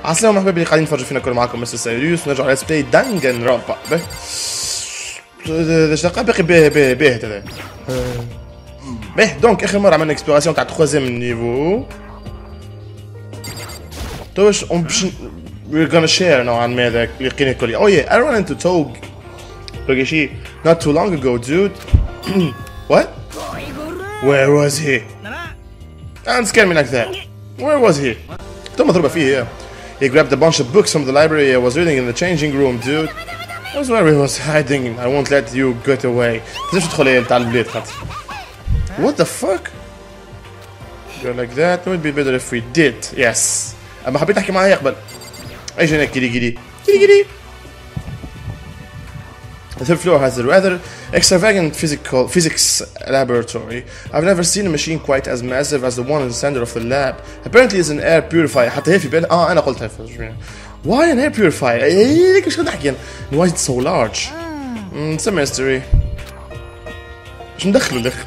عسلامة حبايبي اللي قاعدين تفرجوا فينا. كل معاكم مستر سيريوس ونرجع على ليتس بلاي دانجن رامبا. باش نلقى باقي باهي هذا باهي. دونك اخر مرة عملنا اكسبلوراسيون تاع 3 نيفو. توش باش we're gonna share نوعا ما ذاك اللي لقينا الكل. Oh yeah, I ran into Togue Togeshi not too long ago, dude. What? Where was he? Don't scare me like that. Where was he? تم مضروبة فيه. He grabbed a bunch of books from the library I was reading in the changing room, dude. I was where he was hiding. I won't let you get away. تقدرش تدخل تاع البلاد خاطر. What the fuck? You're like that. It would be better if we did. Yes. أما حبيت أحكي معاه قبل. أيش هنا كيري. The third floor has a rather extravagant physics laboratory. I've never seen a machine quite as massive as the one in the center of the lab. Apparently it's an air purifier. حتى هي في بالي أنا قلتها. Why an air purifier? ليك إيش كنت أحكي؟ Why is it so large? It's a mystery. إيش ندخله لك؟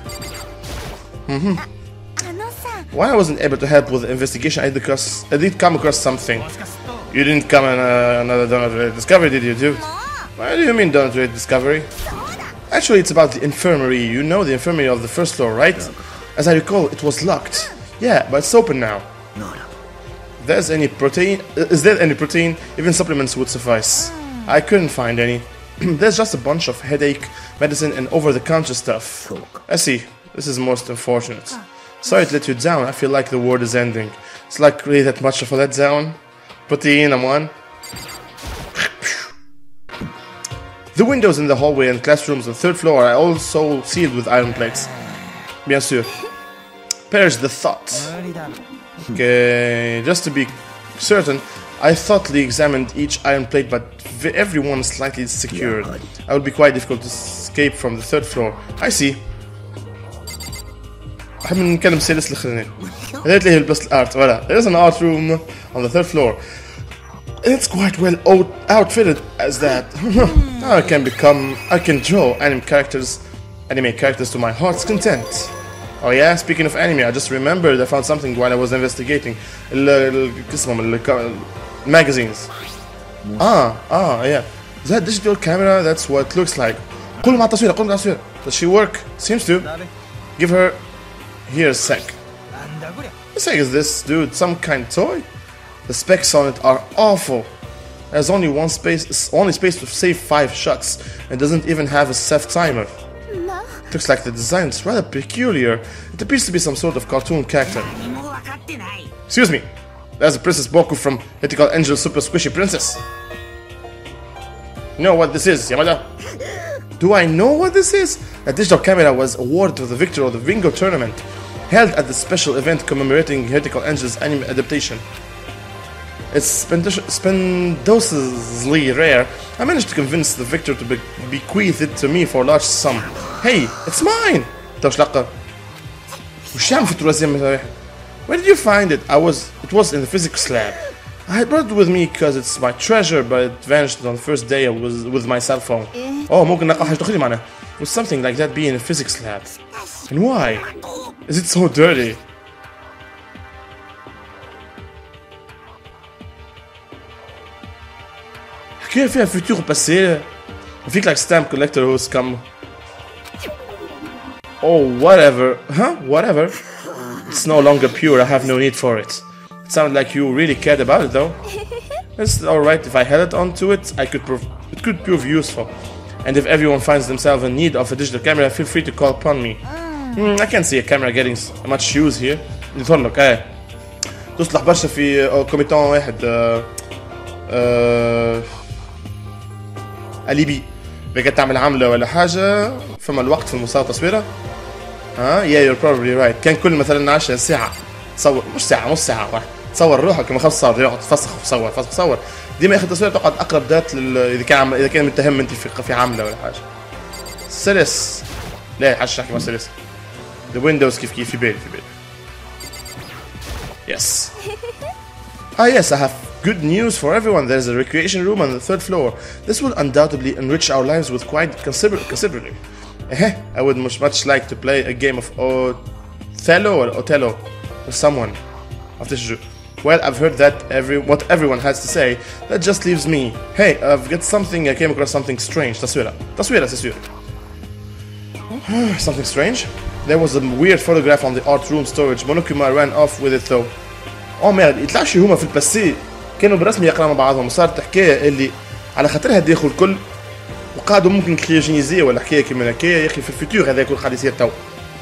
Why I wasn't able to help with the investigation, I did come across something. You didn't come on another Donut Discovery, did you, dude? What do you mean Donut Discovery? Actually, it's about the infirmary. You know the infirmary of the first floor, right? As I recall, it was locked. Yeah, but it's open now. Is there any protein? Even supplements would suffice. I couldn't find any. There's just a bunch of headache, medicine, and over-the-counter stuff. I see. This is most unfortunate. Sorry to let you down. I feel like the world is ending. It's like really that much of a letdown. Protein, I'm one. The windows in the hallway and classrooms on the third floor are also sealed with iron plates. Bien sûr. Perish the thought. Okay, just to be certain, I thoroughly examined each iron plate, but every one is slightly secured. It would be quite difficult to escape from the third floor. I see. أحب نكلم سيلس الأخراني. هذا اللي هي البلاس الارت. Voilà. There is an art room on the third floor. It's quite well outfitted as that. I can draw anime characters to my heart's content. Oh yeah, speaking of anime, I just remembered I found something while I was investigating. Magazines. Yeah. Is that digital camera? That's what it looks like. قول مع التصوير. Does she work? Seems to. Give her. Here's a sec. What the heck is this, dude? Some kind of toy? The specs on it are awful. There's only space to save 5 shots, and doesn't even have a set timer. Looks like the design is rather peculiar. It appears to be some sort of cartoon character. Excuse me, there's a Princess Boku from Critical Angel Super Squishy Princess. You know what this is, Yamada? Do I know what this is? A digital camera was awarded to the victor of the Ringo tournament, held at the special event commemorating Critical Angel's anime adaptation. It's spendaciously rare. I managed to convince the victor to bequeath it to me for a large sum. Hey, it's mine! Where did you find it? It was in the physics lab. I had brought it with me because it's my treasure, but it vanished on the first day I was with my cell phone. Oh, ممكن نلقى حاجة تخلي معنا. Would something like that be in a physics lab? And why? Is it so dirty? كيف فيها futur passé? I think like stamp collector who's come. Oh, whatever. Huh? Whatever. It's no longer pure. I have no need for it. It sounded like you really cared about it, though. It's alright if I held onto it. It could prove useful. And if everyone finds themselves in need of a digital camera, feel free to call upon me. I can't see a camera getting much use here. يظهر لك تصلح برشا في كوميتون واحد أليبي بقى تعمل عملة ولا حاجة فما الوقت في المصور تصويرها. Yeah, you're probably right. كان كل مثلا 10 ساعة تصور، مش ساعة نص ساعة واحد تصور روحك كما خلص صار يقعد تفسخ وتصور ديما ياخذ تصوير تقعد أقرب ذات إذا كان متهم أنت في عملة ولا حاجة. سلس لا حاجة نحكي مع سلس. The windows كيف في بالي. Yes. Yes, I have good news for everyone. There's a recreation room on the 3rd floor. This will undoubtedly enrich our lives with quite considerably. I would much like to play a game of Othello with someone. Well, I've heard that what everyone has to say. That just leaves me. Hey, I've got something. I came across something strange. تصويرة c'est sûr. Something strange? There was a weird photograph on the art room storage. Monokuma ran off with it though. Oh man, يطلعش هما في الباسي كانوا برسمي يقراوا مع بعضهم. صارت حكاية اللي على خاطرها داخل الكل وقعدوا ممكن كريوجينيزي ولا حكاية كيما هكايا يا اخي في الفيتور هذا يكون قاعد يصير تو.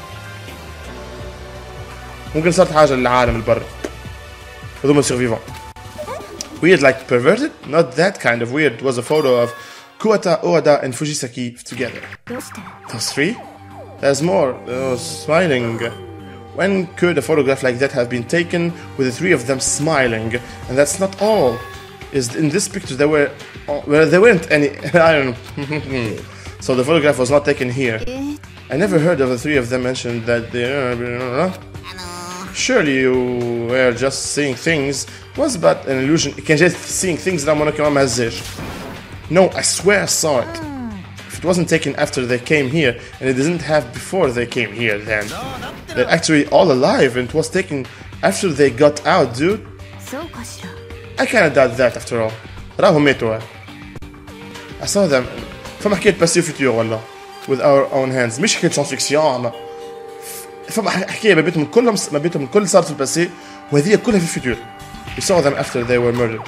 ممكن صارت حاجة للعالم البر. هذوما survivants. Weird like perverted? Not that kind of weird. It was a photo of Kuwata, Owada and Fujisaki together. Those three? There's more. Smiling. When could a photograph like that have been taken with the three of them smiling? And that's not all. Is in this picture there weren't any. I don't know. So the photograph was not taken here. I never heard of the three of them mentioned that they. Surely you were just seeing things. Was but an illusion. You can just seeing things that Monokuma مهزاش. No, I swear I saw it. If it wasn't taken after they came here, and it didn't have before they came here, then they're actually all alive, and it was taken after they got out, dude. I kinda doubt that after all. راهم ماتوا. I saw them. فما حكاية باسيو فيتور ولا with our own hands. مش حكاية ساينس فيكسيون. فما حكاية ما بينهم الكل صارت في الباسي وهذه كلها في الفيتور. We saw them after they were murdered.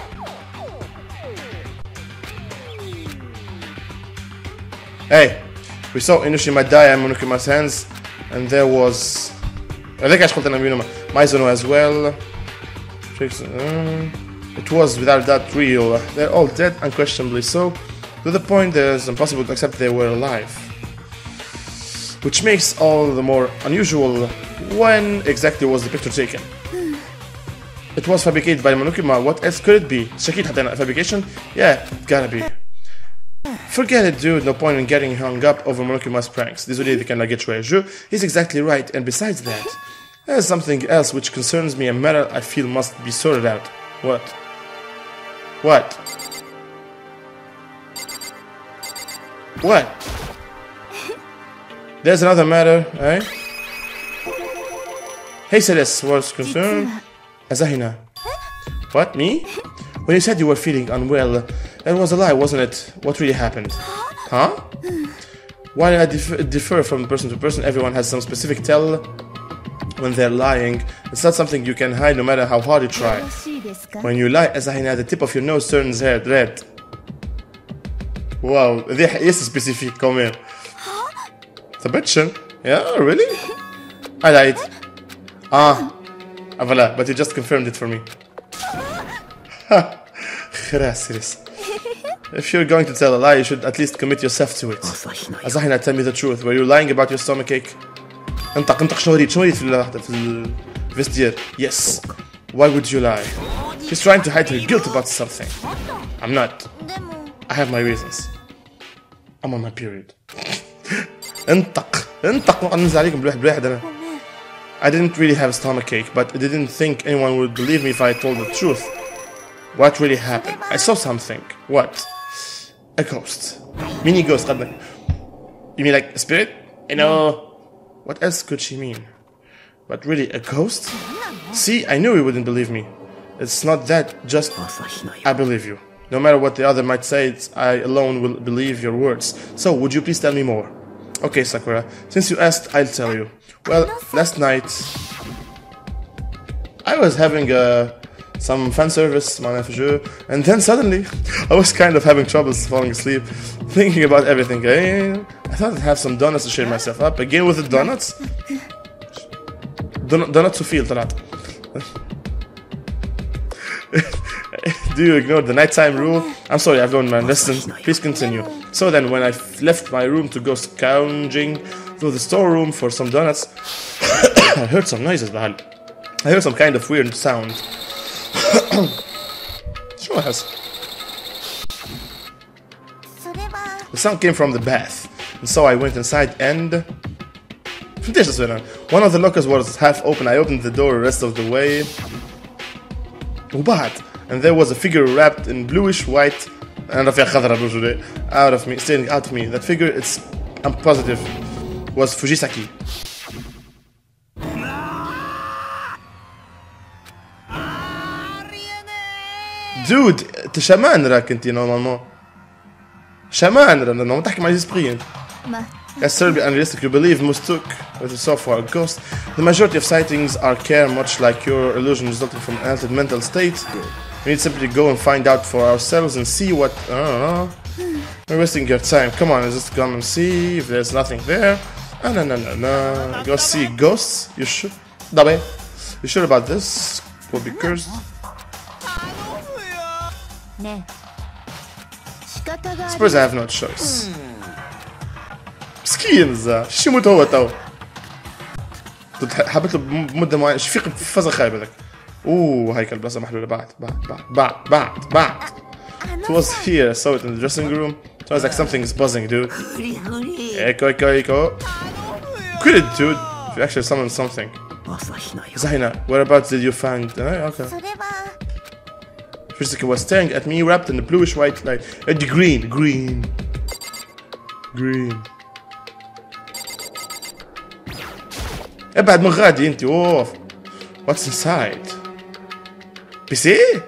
Hey, we saw Inoshima die in Monokuma's hands, and there was. I think I told them Maizono as well. It was without doubt real. They're all dead, unquestionably so. To the point that it's impossible to accept they were alive. Which makes all the more unusual. When exactly was the picture taken? It was fabricated by Monokuma. What else could it be? Shakit had a fabrication? Yeah, it gotta be. Forget it, dude. No point in getting hung up over Monokuma's pranks. Désolé de can get jeu. He's exactly right. And besides that, there's something else which concerns me, a matter I feel must be sorted out. What? What? What? There's another matter, eh? Hey, Celeste was concerned. Asahina. What, me? When you said you were feeling unwell, that was a lie, wasn't it? What really happened? Huh? While I differ from person to person, everyone has some specific tell when they're lying. It's not something you can hide no matter how hard you try. When you lie, Asahina, the tip of your nose turns red. Wow, this is specific, come here. Tabetchen? Yeah, really? I lied. Voilà, but you just confirmed it for me. If you're going to tell a lie, you should at least commit yourself to it. Asahina, tell me the truth. Were you lying about your stomachache? انطق شنو ريت في الفيستير. Yes. Why would you lie? She's trying to hide her guilt about something. I'm not. I have my reasons. I'm on my period. انطق ننزل عليكم بواحد أنا. I didn't really have a stomachache, but I didn't think anyone would believe me if I told the truth. What really happened? I saw something. What? A ghost. Mini ghost. You mean like a spirit? You know. What else could she mean? But really, a ghost? See, I knew you wouldn't believe me. It's not that, just I believe you. No matter what the other might say, I alone will believe your words. So, would you please tell me more? Okay, Sakura, since you asked, I'll tell you. Well, last night I was having some fan service, and then suddenly I was kind of having trouble falling asleep, thinking about everything. I thought I'd have some donuts to cheer myself up. Again with the donuts? Donuts to feel طلعت. Do you ignore the nighttime rule? I'm sorry, I've learned my lesson. Please continue. So then, when I left my room to go scrounging through the storeroom for some donuts, I heard some noises. I heard some kind of weird sound. Sure has. The sound came from the bath, and so I went inside and... One of the lockers was half open. I opened the door the rest of the way. And there was a figure wrapped in bluish white and out of me, staring out of me. That figure, I'm positive, was Fujisaki. Dude, انت شمان راك انت نورمالمون. شمان نورمالمون تحكي مع الاسبري انت. That's terribly unrealistic. You believe Mustuk with so far a ghost. The majority of sightings are care, much like your illusion resulting from an altered mental state. We need simply go and find out for ourselves and see what. I don't know. We're wasting your time. Come on, let's just come and see if there's nothing there. No. Go see ghosts. You should. Dabe. You sure about this? Will be cursed. Suppose I have no choice. مسكين زا شو يموت هو تو حبيت له بمده معينه شفيق بفزه خايبه لك اوه هاي البلاصه محلوله بعد It was here I saw it in the dressing room it was like something is buzzing dude echo quit it dude if you actually summoned something Zahina whereabouts did you find okay Fujisaki was staring at me wrapped in a bluish white light green ابعد من غادي انت اوف What's inside? PC?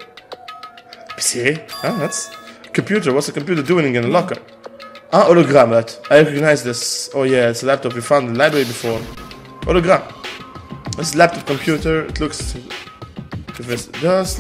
That's computer. What's the computer doing in the locker? Hologram that. I recognize this. Oh yeah, it's a laptop we found in the library before. Hologram. This laptop computer, it looks if it's dust.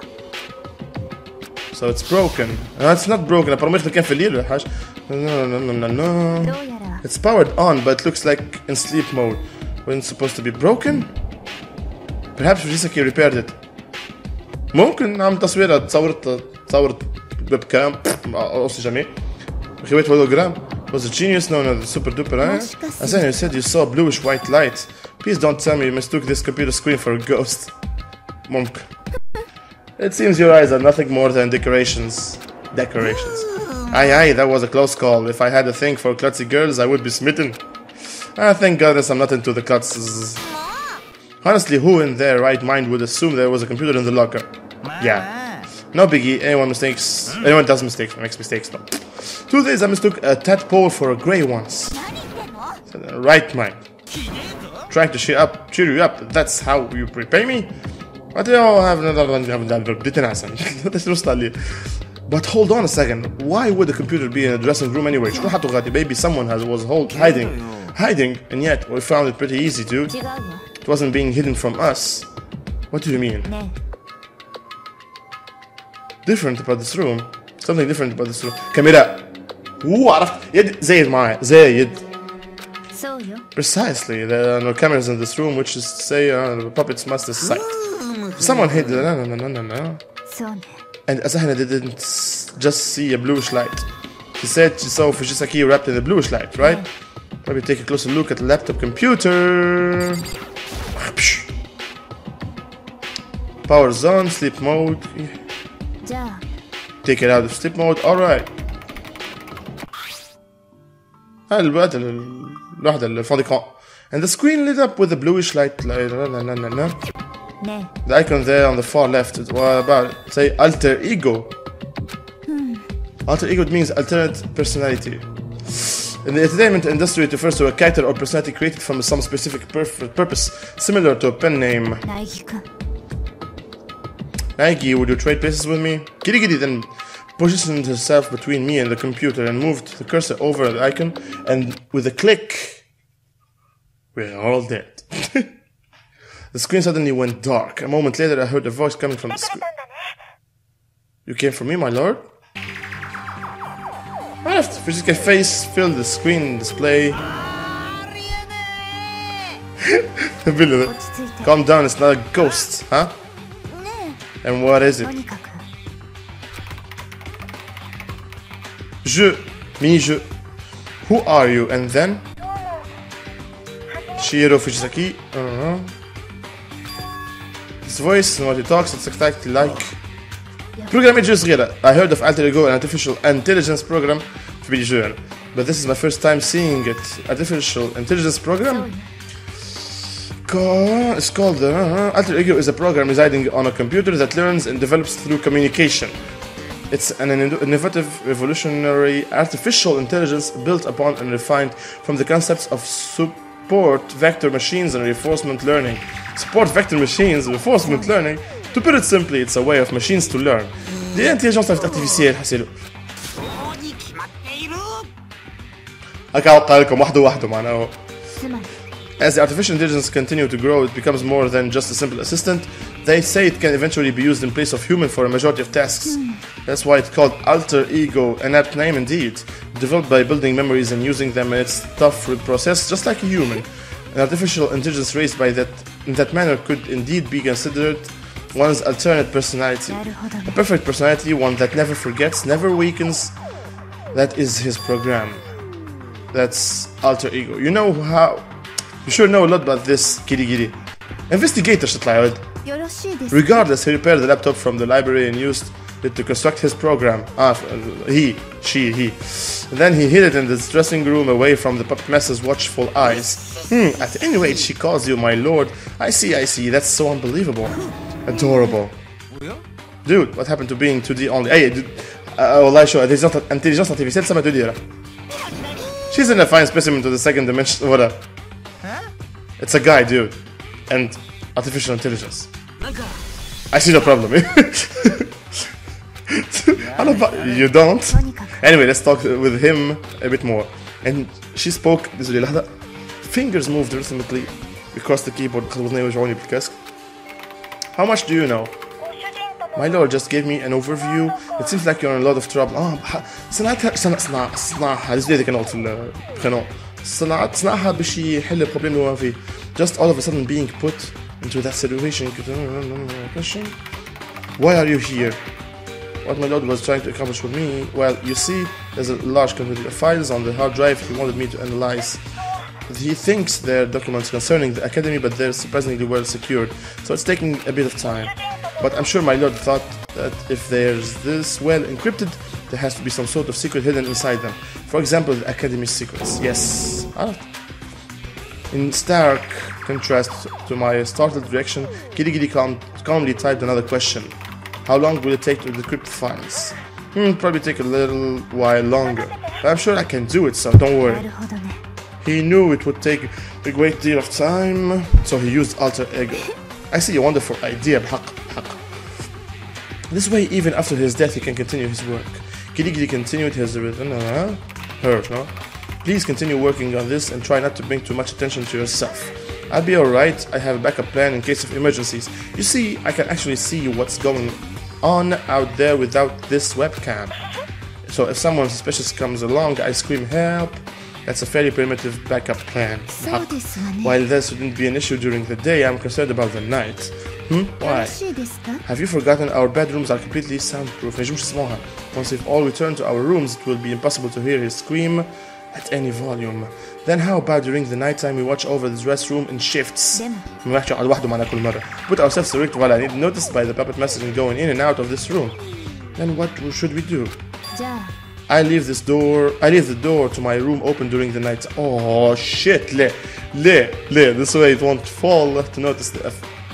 So it's broken. No, it's not broken. apparemment كان في الليل ولا حاجة. No. It's powered on but it looks like in sleep mode. When it's supposed to be broken? Perhaps Fujisaki repaired it. ممكن نعمل تصويرها تصورت ويب كام أوصي جميع. خيوات hologram. Was a genius known as the super duper, eh? As you said you saw bluish white light. Please don't tell me you mistook this computer screen for a ghost. ممكن. It seems your eyes are nothing more than decorations. Aye, that was a close call. If I had a thing for klutzy girls, I would be smitten. Thank goodness I'm not into the klutzes. Honestly, who in their right mind would assume there was a computer in the locker? Yeah. No biggie, anyone does mistakes, makes mistakes, no. 2 days I mistook a tadpole for a grey once. Right mind. Trying to cheer you up, that's how you repay me? But hold on a second, why would the computer be in a dressing room anyway? Maybe someone was hiding, and yet we found it pretty easy, dude. It wasn't being hidden from us. What do you mean? Different about this room. Something different about this room. Camera. عرفت يد زايد معايا زايد. Precisely, there are no cameras in this room, which is to say the puppet's master's sight. Someone hid the no. And Asahina didn't just see a bluish light. She said she saw Fujisaki wrapped in a bluish light, right? Maybe take a closer look at the laptop computer. Power's on, sleep mode. Take it out of sleep mode, alright. And the screen lit up with a bluish light. The icon there on the far left, what about it? Say alter ego. Alter ego means alternate personality. In the entertainment industry, it refers to a character or personality created from some specific purpose, similar to a pen name. Naigi, would you trade places with me? Kirigiri then positioned herself between me and the computer and moved the cursor over the icon, and with a click, we're all dead. The screen suddenly went dark. A moment later, I heard a voice coming from the screen. You came for me, my lord? I left. Fujisaka's face filled the screen display. Calm down, it's not a ghost, huh? And what is it? Je. Who are you? And then? Shiro Fujisaki. His voice and what he talks, it's exactly like programming صغيرة. I heard of Alter Ego, an artificial intelligence program في بيجي جوان. But this is my first time seeing it. Artificial intelligence program? It's called Alter Ego is a program residing on a computer that learns and develops through communication. It's an innovative, revolutionary artificial intelligence built upon and refined from the concepts of support vector machines and reinforcement learning. Support vector machines, reinforcement learning. To put it simply, it's a way of machines to learn. دي intelligence artificielle حسيلو. هكا أوقع لكم واحدة معناه. As the artificial intelligence continue to grow, it becomes more than just a simple assistant. They say it can eventually be used in place of human for a majority of tasks. That's why it's called alter ego, an apt name indeed. Developed by building memories and using them in its tough process, just like a human. An artificial intelligence raised by in that manner could indeed be considered one's alternate personality. A perfect personality, one that never forgets, never weakens. That is his program. That's alter ego. You know how... You sure know a lot about this, Kirigiri. Investigator شتطلع يا ولد. Regardless, he repaired the laptop from the library and used it to construct his program. He. Then he hid it in the dressing room away from the puppet master's watchful eyes. At any rate, she calls you my lord. I see. That's so unbelievable. Adorable. Dude, what happened to being 2D only? Hey, dude. والله شو intelligence artificielle ça m'a tout dire. She's in a fine specimen to the second dimension. Whatever. It's a guy, dude. And artificial intelligence. I see no problem. You don't? Anyway, let's talk with him a bit more. And she spoke. Fingers moved rhythmically across the keyboard. How much do you know? My lord just gave me an overview. It seems like you're in a lot of trouble. صنعها باش يحل البروبليم اللي هو فيه. Just all of a sudden being put into that situation. Why are you here? What my lord was trying to accomplish with me? Well, you see, there's a large quantity of files on the hard drive he wanted me to analyze. He thinks they're documents concerning the academy, but they're surprisingly well secured, so it's taking a bit of time. But I'm sure my lord thought that if there's this well encrypted, there has to be some sort of secret hidden inside them. For example, the academy's secrets. Yes. In stark contrast to my startled reaction, Kirigiri calmly typed another question. How long will it take to decrypt the files? Probably take a little while longer, but I'm sure I can do it, so don't worry. He knew it would take a great deal of time, so he used alter ego. I see a wonderful idea, بحق. This way, even after his death, he can continue his work. Kirigiri continued his Please continue working on this and try not to bring too much attention to yourself. I'll be alright. I have a backup plan in case of emergencies. You see, I can actually see what's going on out there without this webcam. So if someone suspicious comes along, I scream help. That's a fairly primitive backup plan. While this wouldn't be an issue during the day, I'm concerned about the night. Why? Have you forgotten our bedrooms are completely soundproof? Once we've all returned to our rooms, it will be impossible to hear his scream at any volume. Then how about during the nighttime we watch over the dress room in shifts? Put ourselves to work while I need noticed by the puppet master and going in and out of this room. Then what should we do? I leave the door to my room open during the night. Oh shit, this way it won't fall to notice the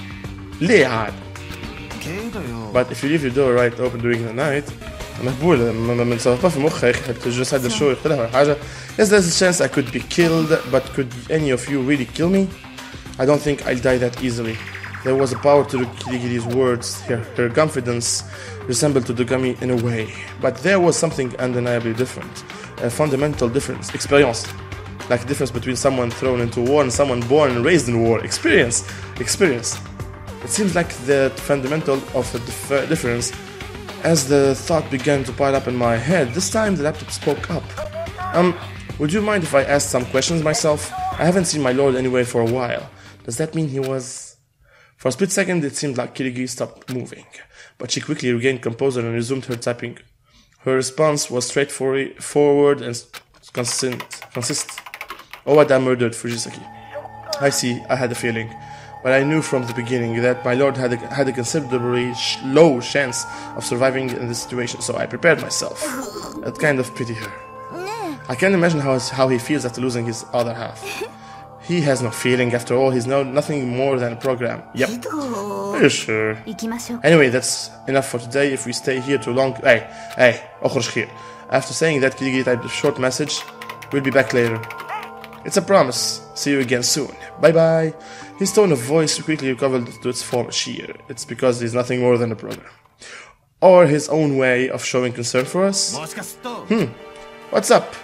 But if you leave your door right open during the night, مقبولة ما نصرفها في مخها يا أخي تجلس هذا الشو يقتلها ولا حاجة. Yes, there's a chance I could be killed, but could any of you really kill me? I don't think I'll die that easily. There was a power to Kirigiri's words. Her confidence resembled to Dogami in a way, but there was something undeniably different. A fundamental difference. Experience. Like the difference between someone thrown into war and someone born and raised in war. Experience. It seems like the fundamental of a difference. As the thought began to pile up in my head, this time the laptop spoke up. Would you mind if I asked some questions myself? I haven't seen my lord anywhere for a while. Does that mean he was... For a split second, it seemed like Kirigi stopped moving, but she quickly regained composure and resumed her typing. Her response was straightforward and consistent. Owada murdered Fujisaki. I see, I had a feeling. But I knew from the beginning that my lord had a considerably low chance of surviving in this situation, so I prepared myself. I kind of pity her. I can't imagine how he feels after losing his other half. He has no feeling, after all, he's nothing more than a program. Yep. Are you sure? Anyway, that's enough for today. If we stay here too long... Hey, أخرج خير. After saying that, Kirigi typed a short message. We'll be back later. It's a promise. See you again soon. Bye bye. His tone of voice quickly recovered to its former cheer. It's because he's nothing more than a program. Or his own way of showing concern for us. What's up?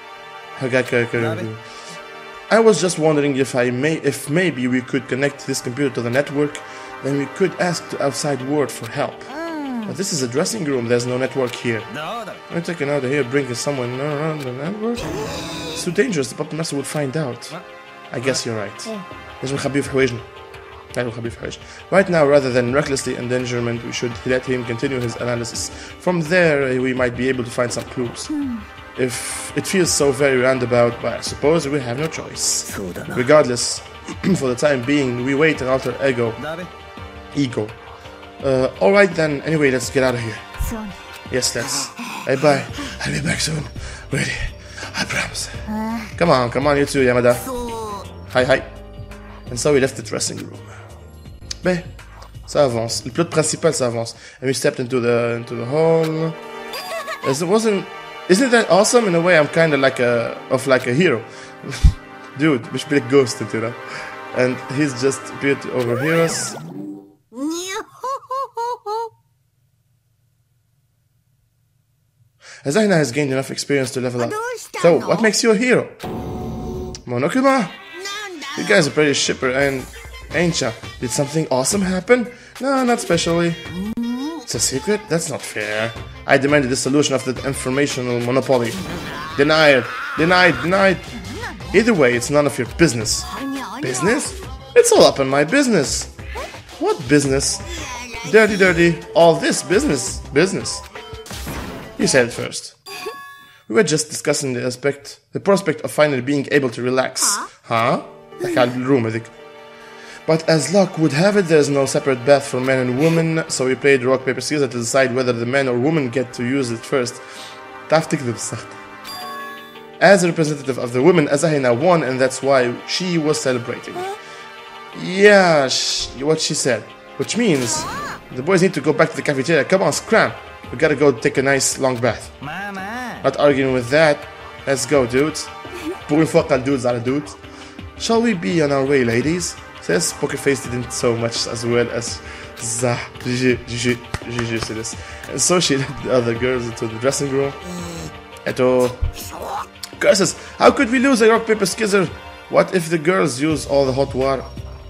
I was just wondering if maybe we could connect this computer to the network, then we could ask the outside world for help. But this is a dressing room, there's no network here. I'm taking out of here, bringing someone around the network. It's too dangerous, the puppet master would find out. I guess you're right. Right now, rather than recklessly endangerment, we should let him continue his analysis. From there, we might be able to find some clues. If it feels so very roundabout, but I suppose we have no choice. Regardless, for the time being, we wait an alter ego. Alright then, anyway, let's get out of here. Yes, let's. Hey, bye. I'll be back soon. Ready. I promise. Come on, you two, Yamada. Hi. And so we left the dressing room. Ben, ça avance. Le plot principal, ça avance. And we stepped into the hall. Isn't that awesome? In a way, I'm kind of like a hero. Dude, مش بيك ghosted, you know. And he's just appeared to overhear us. Azahina has gained enough experience to level up. So, what makes you a hero? Monokuma? You guys are pretty shipper and ain't ya? Did something awesome happen? No, not specially. It's a secret? That's not fair. I demanded the solution of the informational monopoly. Denied. Either way, it's none of your business. Business? It's all up in my business. What business? Dirty. All this business. You said it first. We were just discussing the prospect of finally being able to relax. Huh? But as luck would have it, there's no separate bath for men and women, so we played rock, paper, scissors to decide whether the man or woman get to use it first. As a representative of the women, Azahina won, and that's why she was celebrating. Yeah, what she said. Which means the boys need to go back to the cafeteria. Come on, scram. We gotta go take a nice long bath. Not arguing with that. Let's go, dudes. Dudes. Shall we be on our way, ladies? Says Pokerface didn't so much as well as GG. And so she led the other girls into the dressing room. Curses! How could we lose a rock, paper, scissors? What if the girls use all the hot water?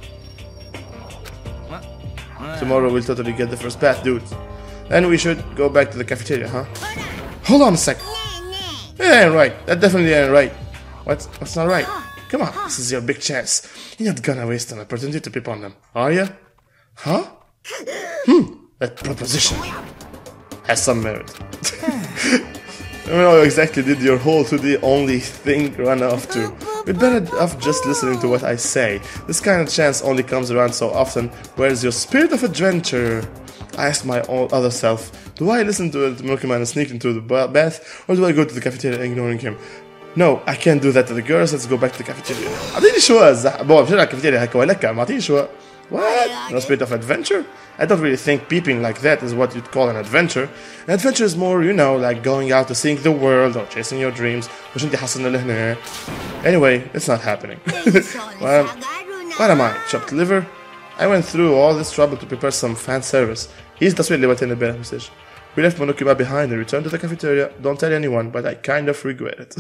Tomorrow we'll totally get the first bath, dude. Then we should go back to the cafeteria, huh? Hold on a sec. It ain't right. That definitely ain't right. What's not right? Come on, this is your big chance. You're not gonna waste an opportunity to peep on them, are you? Huh? That proposition has some merit. I don't know how exactly did your whole 2D only thing run off to. We'd better off just listening to what I say. This kind of chance only comes around so often. Where's your spirit of adventure? I asked my other self. Do I listen to Monokuma and sneak into the bath, or do I go to the cafeteria ignoring him? No, I can't do that to the girls. Let's go back to the cafeteria. أعطيني شوية بابا بشرب الكافيتيريا هكا ولك أعطيني شوية. What? No spirit of adventure? I don't really think peeping like that is what you'd call an adventure. An adventure is more, you know, like going out to seeing the world or chasing your dreams. مش انتي حاسة لهنا. Anyway, it's not happening. What am I? Chopped liver? I went through all this trouble to prepare some fan service. He's the sweet اللي البارح message. We left Monokuma behind and returned to the cafeteria. Don't tell anyone, but I kind of regret it.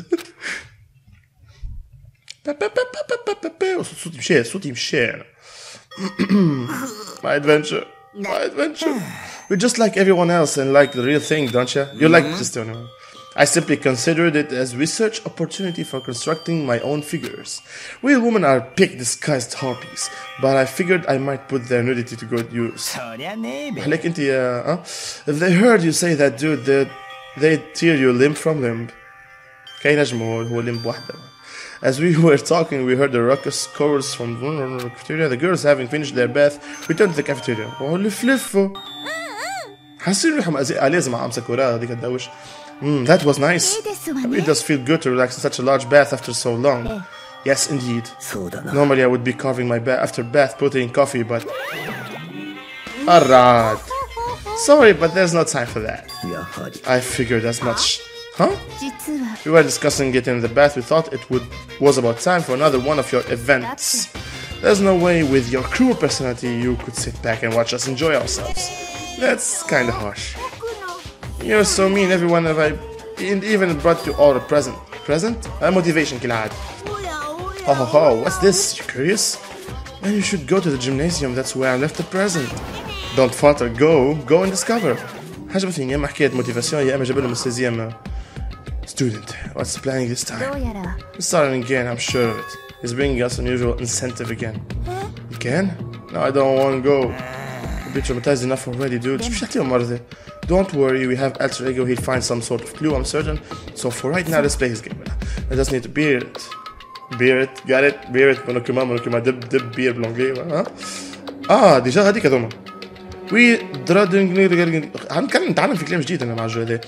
My adventure. You're just like everyone else and like the real thing, don't you? You're like just anyone. I simply considered it as research opportunity for constructing my own figures. Real women are pig disguised harpies, but I figured I might put their nudity to good use. If they heard you say that, dude, they'd tear you limb from limb. As we were talking, we heard the raucous chorus from the cafeteria. The girls, having finished their bath, returned to the cafeteria. That was nice. It does feel good to relax in such a large bath after so long. Yes, indeed. Normally I would be carving my after bath, putting in coffee, but... Alright. Sorry, but there's no time for that. I figured as much. Huh? We were discussing it in the bath. We thought it was about time for another one of your events. There's no way with your cruel personality you could sit back and watch us enjoy ourselves. That's kinda harsh. You're so mean, everyone. And even brought you all a present. Present? Motivation كالعادة. Oh, what's this? You curious? Then you should go to the gymnasium. That's where I left the present. Don't falter. Go and discover. عجبتني يا اما حكاية موتيفاسيون يا اما جاب لهم السيزيام student. What's planning this time? We're starting again, I'm sure of it. He's bringing us unusual incentive again. Again? No, I don't want to go. You'll be traumatized enough already, dude. Don't worry, we have Alter Ego. He'll find some sort of clue, I'm certain. So for right now, let's play his game. I just need to beer it. Beer it, got it? Beer it. Monokuma, dib beer بالانجلي. ديجا هذيك هذوما. We عم نتعلم في كلام جديد انا مع الجو هذا.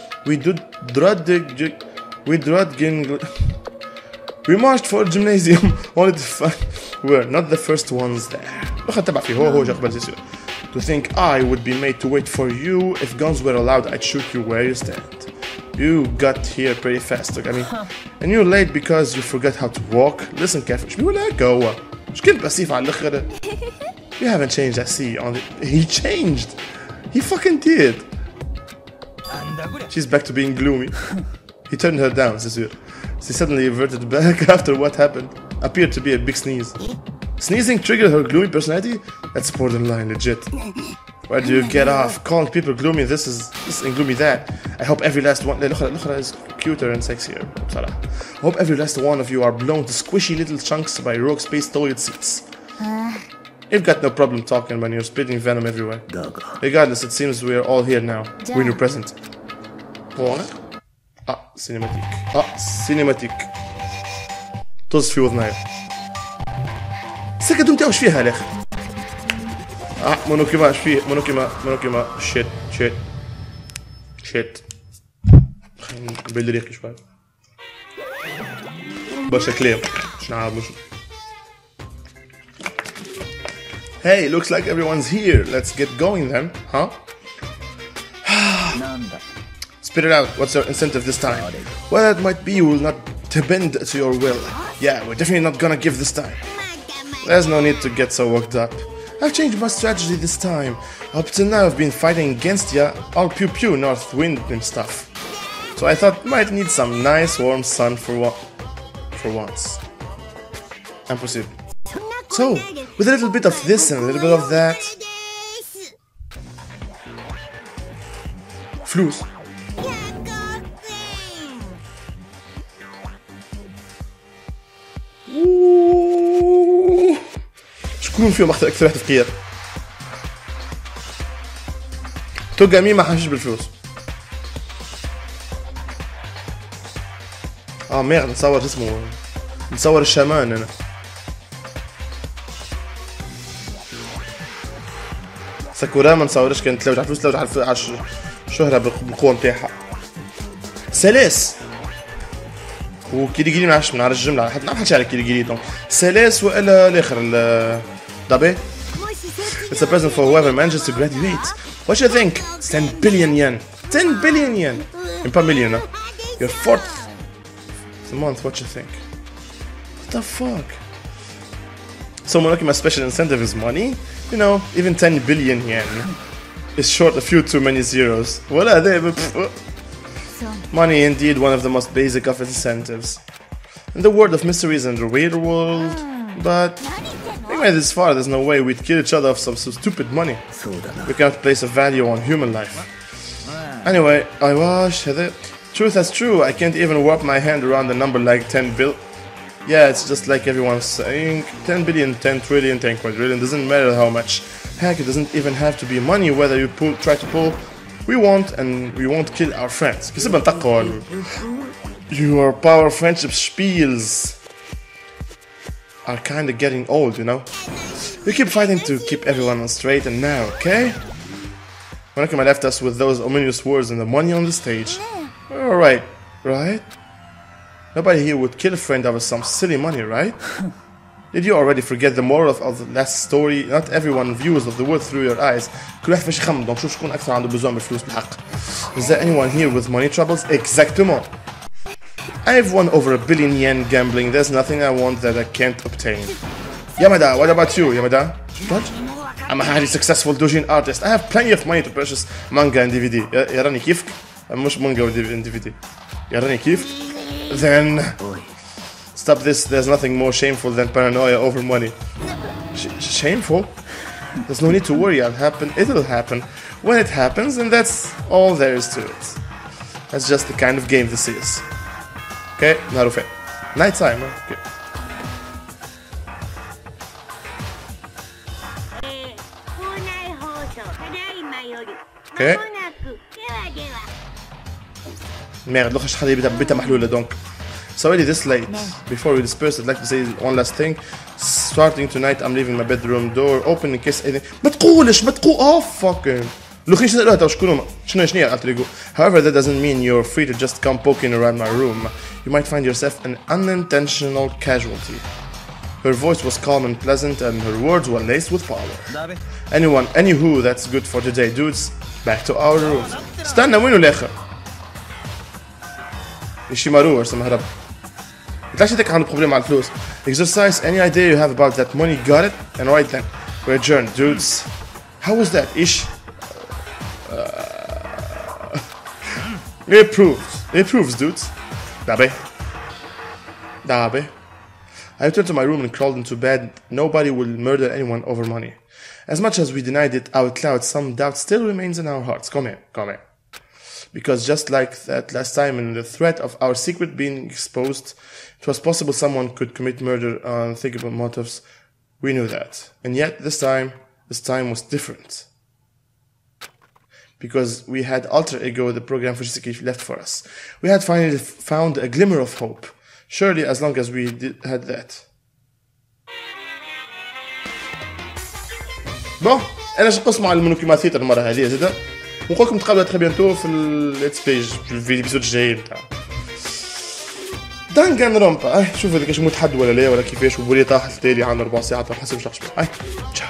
We marched for a gymnasium only to find we're not the first ones there. واخا تبع فيه هو جا قبل سي سور. To think I would be made to wait for you. If guns were allowed, I'd shoot you where you stand. You got here pretty fast. I mean, and you're late because you forgot how to walk. Listen carefully. شو بيقول لك هو؟ مش كنت بسيف على الآخر. You haven't changed, I see. He changed. He fucking did. She's back to being gloomy. He turned her down, c'est sûr. She suddenly reverted back after what happened. Appeared to be a big sneeze. Sneezing triggered her gloomy personality? That's borderline legit. Where do you get off? Calling people gloomy this and gloomy that. I hope every last one الأخرى is cuter and sexier. بصراحة. I hope every last one of you are blown to squishy little chunks by rogue space toilet seats. You've got no problem talking when you're spitting venom everywhere. Regardless, it seems we're all here now. We're in your present. Cinematic. طز في وذناي. سكت انت وش فيها الاخ؟ مونوكيما ايش فيه؟ مونوكيما شيت. خلينا نبل ريقي شوي. برشا كلام مش نعرف. Hey, looks like everyone's here. Let's get going then, huh? Spit it out. What's your incentive this time? Well, it might be you will not bend to your will. Yeah, we're definitely not gonna give this time. There's no need to get so worked up. I've changed my strategy this time. Up to now I've been fighting against ya, all pew north wind and stuff. So I thought might need some nice warm sun for once. And proceed. So, with a little bit of this and a little bit of that. فلوس. شكون فيهم أكثر تفكير؟ توغامي ما حنشش بالفلوس. ميرد نصور اسمه نصور الشامان أنا. ساكورا ما نصورش كانت تلوج على الفلوس تلوج على الشهرة بالقوة نتاعها. سلاس وكيريجيري ما نعرفش الجملة حتى نعرف حتى على كيريجيري دونك سلاس والا الاخر دابي. It's a present for whoever manages to graduate. What do you think? 10 billion yen. 10 billion yen. And pas million, huh? Your fourth month, what you think? What the fuck? So Monokima's special incentive is money? You know, even 10 billion yen is short a few too many zeros. What are they? Money indeed one of the most basic of incentives. In the world of mysteries and the real world, but we made this far, there's no way we'd kill each other for some stupid money. We can't place a value on human life. Anyway, I wash truth as true, I can't even wrap my hand around a number like 10 bill. Yeah, it's just like everyone's saying, 10 billion, 10 trillion, 10 quadrillion, doesn't matter how much. Heck, it doesn't even have to be money whether you try to pull. We won't, and we won't kill our friends. Your power friendship spiels are kinda getting old, you know? We keep fighting to keep everyone on straight and narrow, okay? Monokuma left us with those ominous words and the money on the stage. Alright, right? Nobody here would kill a friend over some silly money, right? Did you already forget the moral of the last story? Not everyone views of the world through your eyes. كل واحد فاش يخمم دونك شوف شكون أكثر عنده بزوان بالفلوس بالحق. Is there anyone here with money troubles? Exactement. I've won over 1 billion yen gambling. There's nothing I want that I can't obtain. Yamada, what about you, Yamada? What? I'm a highly successful doujin artist. I have plenty of money to purchase manga and DVD. يا راني كيفك؟ مش manga and DVD. يا راني كيفك? Then stop this. There's nothing more shameful than paranoia over money. Shameful? There's no need to worry. It'll happen. When it happens, and that's all there is to it. That's just the kind of game this is. Okay, Narufe. Night time, huh? Okay. Okay. Merde, look how بيتا محلولة donc. It's already this late. Before we disperse, I'd like to say one last thing. Starting tonight, I'm leaving my bedroom door open in case anything. ما تقولش fucking. لوخي شنو قالها شنو قالت لي. However, that doesn't mean you're free to just come poking around my room. You might find yourself an unintentional casualty. Her voice was calm and pleasant, and her words were laced with power. Anywho, that's good for today, dudes. Back to our rooms. استنى وينه الآخر؟ Ishimaru or some هرب. قلتلاش هيك عنده بروبليم مع الفلوس. Exercise any idea you have about that money? Got it? And right then, we're adjourned, dudes. How was that? It proves, dudes. Dabe. I returned to my room and crawled into bed. Nobody will murder anyone over money. As much as we denied it out loud, some doubt still remains in our hearts. Come here. Because just like that last time in the threat of our secret being exposed, it was possible someone could commit murder on unthinkable motives. We knew that. And yet this time was different. Because we had alter ego, the program Fujisaki left for us. We had finally found a glimmer of hope. Surely as long as we had that. Bon, انا شقص مع المونوكيما ثيتر المره هذه زاده ونقول لكم نتقابلوا تري بيانتو في الليتس بيج في الفيديو الجاي نتاع دانغان رومبا. شوف هذاك اش متحد ولا لا ولا كيفاش وبولي طاح التالي عن 4 ساعات على حسب شخص. تشاو.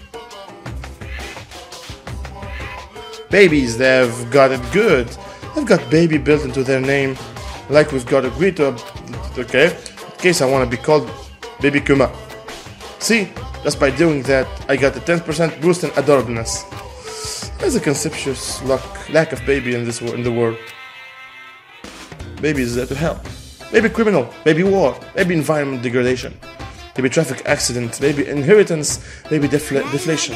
Babies, they've got it good. They've got baby built into their name, like we've got agreed to. Okay, in case I want to be called Baby Kuma. See, just by doing that, I got a 10% boost in adorableness. There's a conspicuous lack of baby in the world. Baby is there to help. Maybe criminal, maybe war, maybe environment degradation, maybe traffic accident, maybe inheritance, maybe deflation.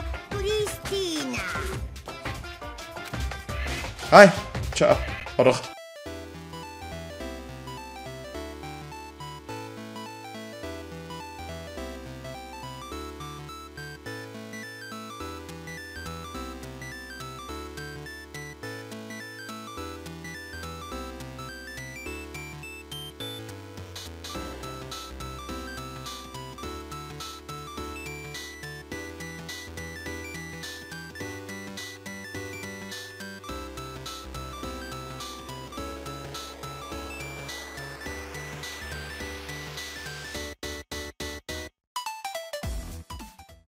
Hi, ciao.